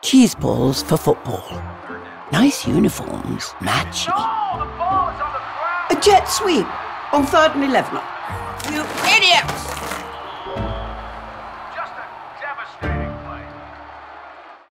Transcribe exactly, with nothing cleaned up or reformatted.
Cheeseballs for football. Nice uniforms, matchy. A jet sweep on third and eleven. You idiots!